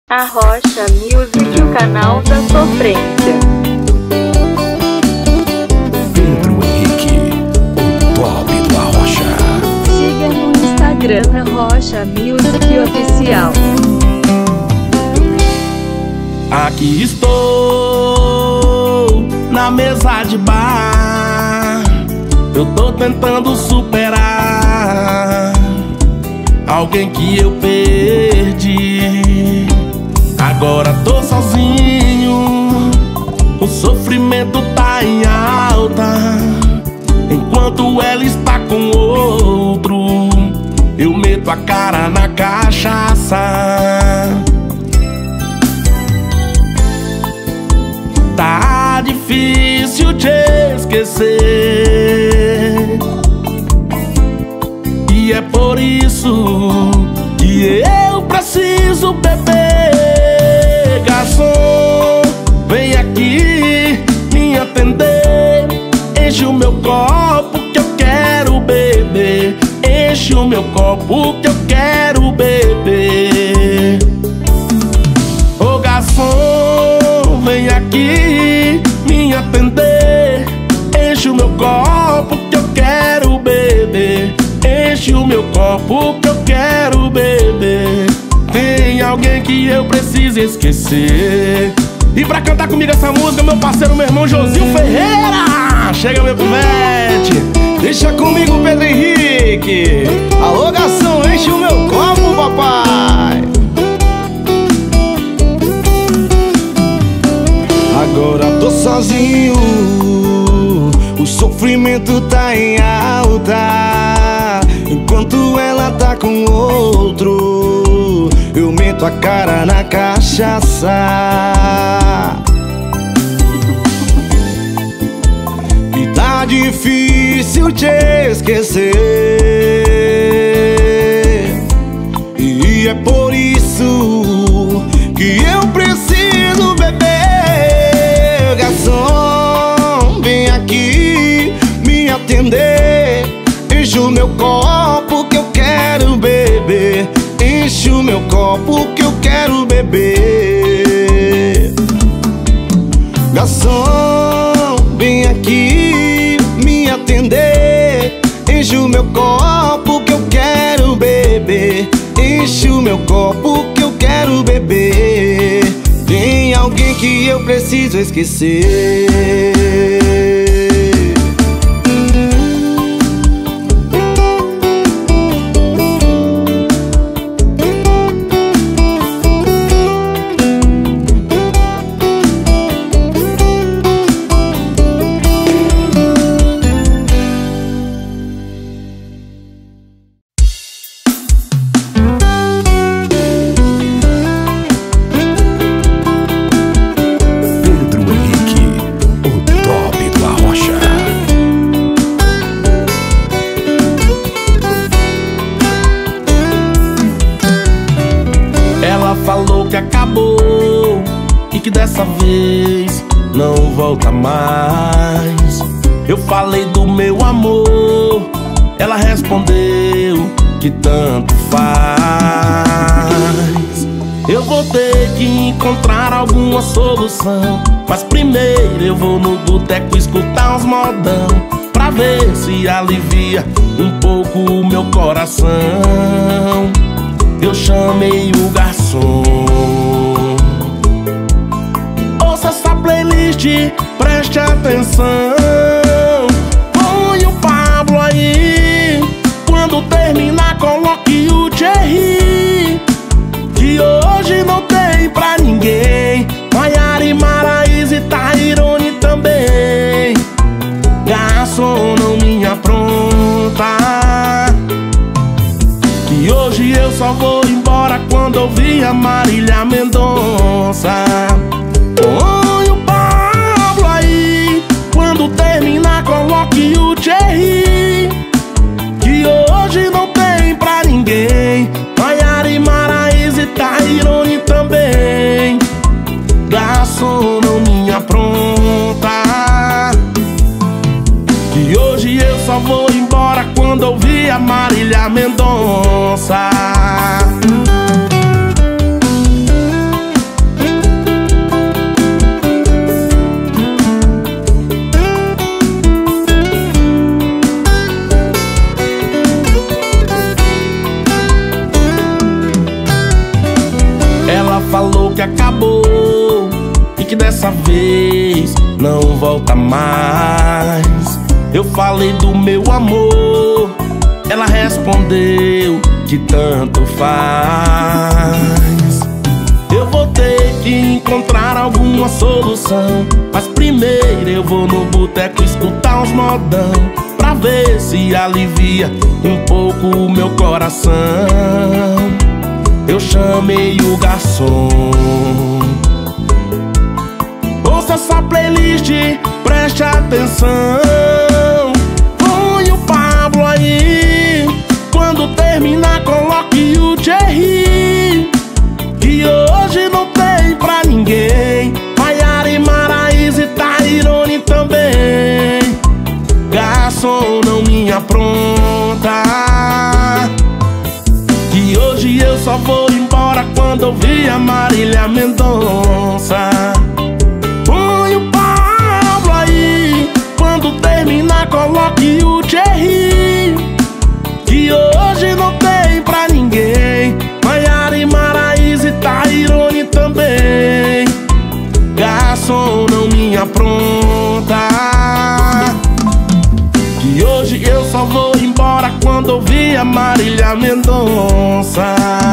Arrocha Music, o canal da sofrência. Pedro Henrique, o top do Arrocha. Siga no Instagram Arrocha Music Oficial. Aqui estou na mesa de bar. Eu tô tentando superar alguém que eu perdi. Agora tô sozinho, o sofrimento tá em alta. Enquanto ela está com outro, eu meto a cara na cachaça. Tá difícil te esquecer, e é por isso que eu preciso beber. Garçom, vem aqui me atender. Enche o meu copo que eu quero beber. Enche o meu copo que eu quero beber. Ô garçom, vem aqui me atender. Enche o meu copo que eu quero beber. Enche o meu copo que eu quero beber. Tem alguém que eu preciso esquecer. E pra cantar comigo essa música, meu parceiro, meu irmão Josil Ferreira. Chega, meu pivete. Deixa comigo, Pedro Henrique. Alô, garçom, enche o meu copo, papai. Agora tô sozinho, o sofrimento tá em alta. Enquanto ela tá com outro, eu meto a cara na cachaça. E tá difícil te esquecer, e é por isso que eu preciso beber. Garçom, vem aqui me atender. Enche o meu copo que eu quero beber. Enche o meu copo que eu quero beber. Garçom, vem aqui me atender. Enche o meu copo que eu quero beber. Enche o meu copo que eu quero beber. Tem alguém que eu preciso esquecer. Falou que acabou e que dessa vez não volta mais. Eu falei do meu amor, ela respondeu que tanto faz. Eu vou ter que encontrar alguma solução, mas primeiro eu vou no boteco escutar uns modão, pra ver se alivia um pouco o meu coração. Eu chamei o garçom. Ouça essa playlist, preste atenção. Põe o Pablo aí. Quando terminar, coloque o Thierry, que hoje não tem pra ninguém. Maiara e Maraísa e Tairone também. Garçom, não me apronta, que hoje eu só vou embora quando ouvir a Marília Mendonça. Põe o Pablo aí. Quando terminar, coloque o Thierry, que hoje não tem pra ninguém. Maiara e Maraísa e Tairone também. Garçom, não me apronta, que hoje eu só vou embora quando ouvir a Marília Mendonça. Ela falou que acabou e que dessa vez não volta mais. Eu falei do meu amor, ela respondeu que tanto faz. Eu vou ter que encontrar alguma solução, mas primeiro eu vou no boteco escutar uns modão, pra ver se alivia um pouco o meu coração. Eu chamei o garçom: ouça essa playlist, preste atenção. Põe o Pablo aí, quando terminar coloque o Thierry, que hoje não tem pra ninguém. Maiara e Maraísa e Tairone também. Garçom, não me apronta, que hoje eu só vou embora quando ouvir a Marília Mendonça. Põe o Pablo aí, quando terminar coloque o Thierry, que hoje não tem pra ninguém. Maiara e Maraísa e Tairone também. Garçom, não me apronta, que hoje eu só vou embora quando ouvir a Marília Mendonça.